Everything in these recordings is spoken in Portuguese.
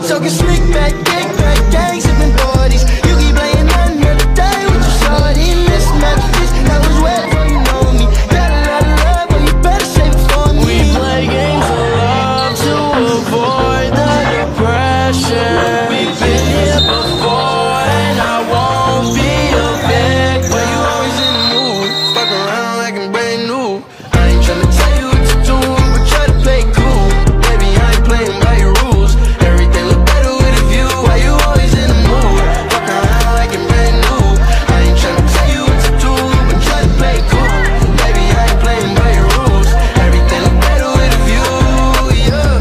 talking slick back, kick back, gang sipping 40s. You keep playing another day with your shorty. Mismatch this, that was wet before you know me. Got a lot of love, but you better save it for me. We play games of love to avoid the depression. We've been here before, and I won't be a big. But you always in the mood, fuck around like I'm brand new. I ain't tryna tell you what to do, but try to play cool. Baby, I ain't playing by your rules. Everything look better with a view. Why you always in the mood? Fuck around like I'm brand new. I ain't tryna tell you what to do, but try to play cool. Baby, I ain't playing by your rules. Everything look better with a view, yeah.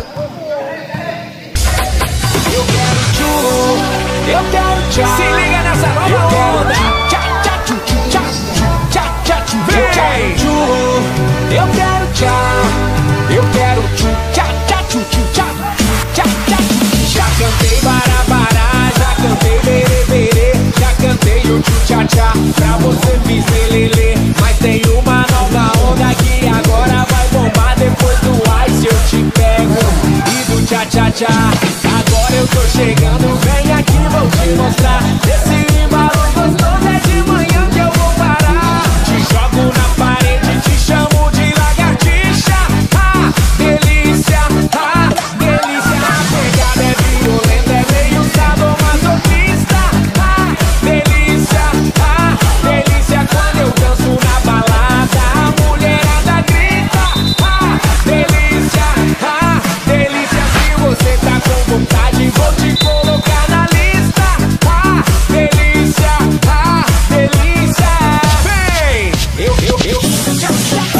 Eu quero churro, eu quero tchau. Se liga nessa nova onda. Eu quero churro, eu quero tchau. Eu quero tchau. Já cantei barabará, já cantei berê, já cantei o tchá-tchá. Pra você fiz lelê, mas tem uma nova onda que agora vai bombar. Depois do ice eu te pego e do tchá-tchá-tchá. Agora eu tô chegando, vem aqui, vou te mostrar. Esse embalo gostoso é de manhã que eu vou parar. Te jogo na parede, te chamo de lagartixa. Ah, delícia, ah, delícia. A pegada é violenta, é meio sadomasoquista. Ah, delícia, quando eu danço na balada, a mulherada grita. Ah, delícia, se você tá com vontade, vou te colocar na lista. Ah, delícia, vem! Eu, ah, delícia,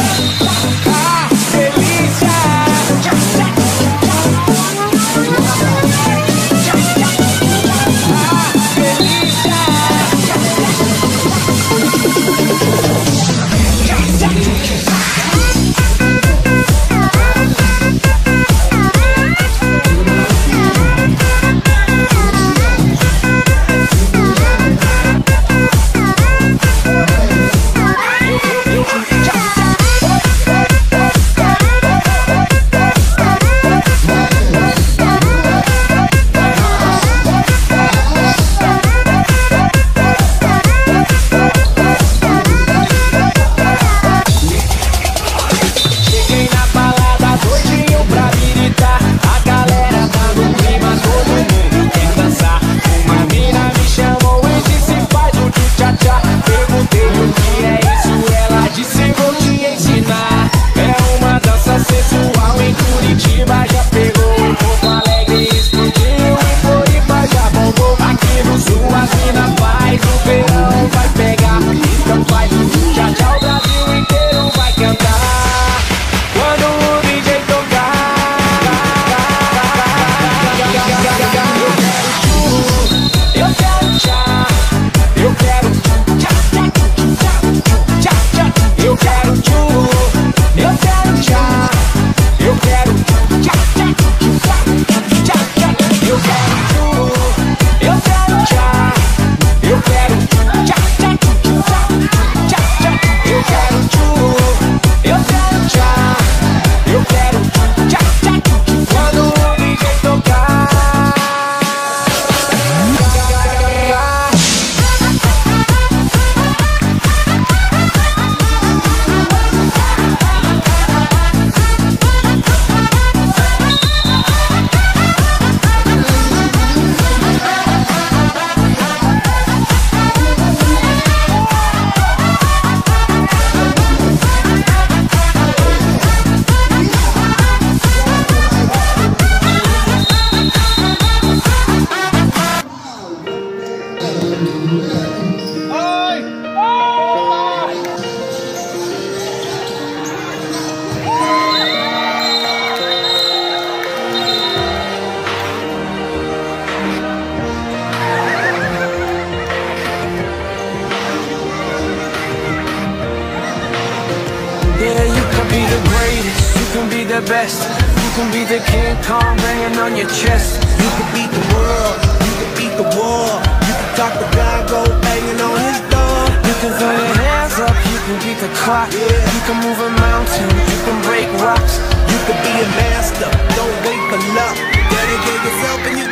the best. You can be the King Kong banging on your chest. You can beat the world, you can beat the war. You can talk to God, go banging on his door. You can throw your hands up, you can beat the clock. You can move a mountain, you can break rocks. You can be a master, don't wait for luck. Dedicate yourself and you can find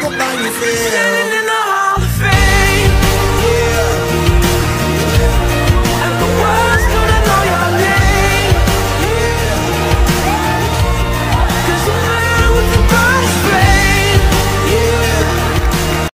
you feel? Standing in the